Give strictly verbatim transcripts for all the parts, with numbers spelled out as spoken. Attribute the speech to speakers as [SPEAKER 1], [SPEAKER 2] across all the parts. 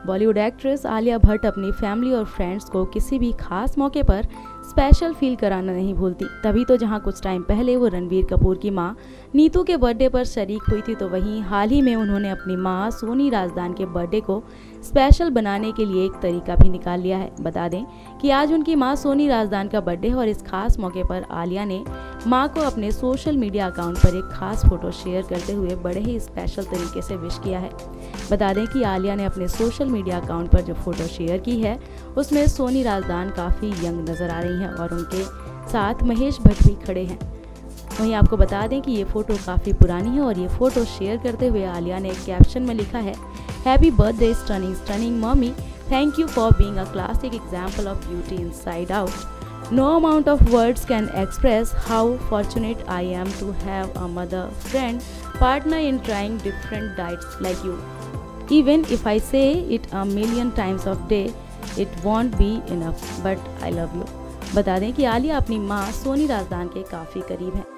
[SPEAKER 1] Bollywood actress Alia Bhatt अपनी family और friends को किसी भी खास मौके पर स्पेशल फील कराना नहीं भूलती। तभी तो जहां कुछ टाइम पहले वो रणबीर कपूर की मां नीतू के बर्थडे पर शरीक हुई थी, तो वहीं हाल ही में उन्होंने अपनी मां सोनी राजदान के बर्थडे को स्पेशल बनाने के लिए एक तरीका भी निकाल लिया है। बता दें कि आज उनकी मां सोनी राजदान का बर्थडे है और इस खास मौके पर आलिया ने मां को अपने सोशल मीडिया अकाउंट पर एक खास फोटो शेयर करते हुए बड़े ही स्पेशल तरीके से विश किया है। बता दें कि आलिया ने अपने सोशल मीडिया अकाउंट पर जो फोटो शेयर की है उसमें सोनी राजदान काफ़ी यंग नज़र आ रही हैं और उनके साथ महेश भट्ट भी खड़े हैं। वहीं आपको बता दें कि ये फ़ोटो काफ़ी पुरानी है और ये फ़ोटो शेयर करते हुए आलिया ने एक कैप्शन में लिखा है, happy birthday stunning stunning mummy, thank you for being a classic example of beauty inside out. No amount of words can express how fortunate I am to have a mother, friend, partner in trying different diets like you. Even if I say it a million times of day, it won't be enough, but I love you। बता दें कि आलिया अपनी मां सोनी राजदान के काफ़ी करीब हैं।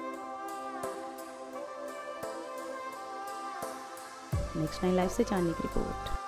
[SPEAKER 1] Next nine live से चांदनी की रिपोर्ट।